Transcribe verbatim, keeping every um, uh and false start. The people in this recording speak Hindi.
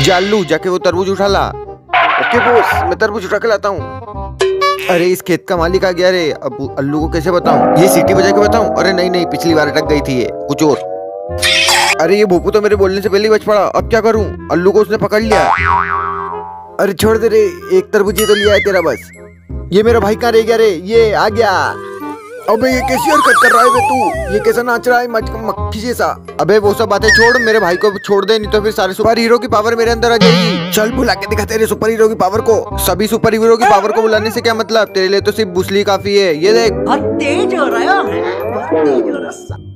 जालू जाके वो तरबूज उठा ला। ओके बॉस, मैं तरबूज उठा के लाता हूँ। अरे इस खेत का मालिक आ गया रे, अब अल्लू को कैसे बताऊं? ये सीटी बजा के बताऊं? अरे नहीं नहीं, पिछली बार अटक गई थी ये, कुछ और। अरे ये भोपू तो मेरे बोलने से पहले ही बच पड़ा, अब क्या करूं? अल्लू को उसने पकड़ लिया। अरे छोड़ दे रे, एक तरबूज ही तो लिया है तेरा बस। ये मेरा भाई कहाँ रह गया रे? ये आ गया। अबे ये कैसी हरकत कर रहा है बे तू? ये कैसा नाच रहा है मक्खी जैसा? अबे वो सब बातें छोड़, मेरे भाई को छोड़ दे, नहीं तो फिर सारे सुपर हीरो की पावर मेरे अंदर आ जाएगी। चल बुला के दिखा तेरे सुपर हीरो की पावर को। सभी सुपर हीरो की पावर को बुलाने से क्या मतलब? तेरे लिए तो सिर्फ बुसली काफी है। ये देख, बहुत तेज हो रहा है, बहुत तेज हो रहा है।